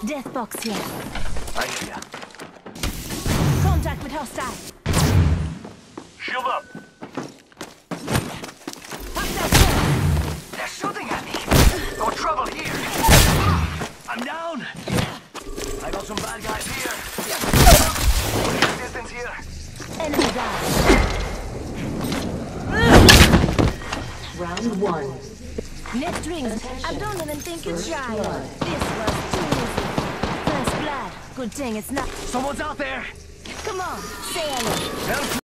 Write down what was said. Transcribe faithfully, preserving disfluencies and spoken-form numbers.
Death box here. I hear ya. Contact with hostile. Shield up. Hostile kill. They're shooting at me. No trouble here. I'm down. I got some bad guys here. Distance here. Enemy down. Round one. Next rings. I don't even think you tried. This was too easy. First blood. Good thing it's not. Someone's out there. Come on, say hello. Help.